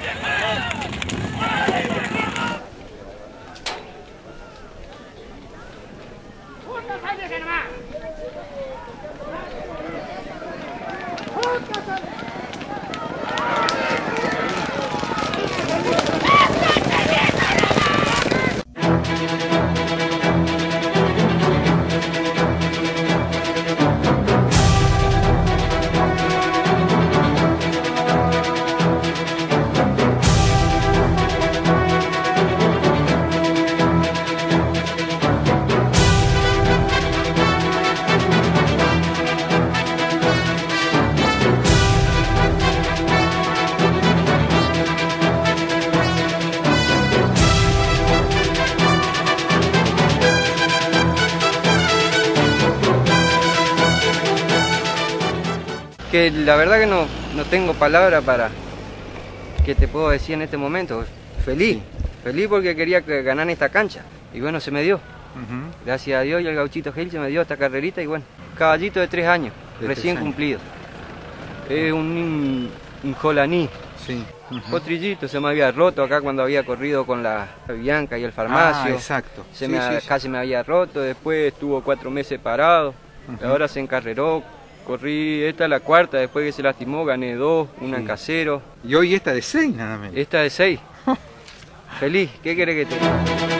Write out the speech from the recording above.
Que la verdad que no tengo palabra para que te puedo decir en este momento. Feliz, feliz porque quería ganar esta cancha y bueno, se me dio. Gracias a Dios y al Gauchito Gil se me dio esta carrerita y bueno, caballito de 3 años, recién cumplido. Es un jolaní. Sí. Potrillito, se me había roto acá cuando había corrido con la Bianca y el Farmacio. Ah, exacto. Casi me había roto, después estuvo 4 meses parado, ahora se encarreró. Corrí, esta es la cuarta, después que se lastimó gané 2, una en casero. Y hoy esta de 6 nada menos. Esta de 6. Feliz, ¿qué querés que te diga?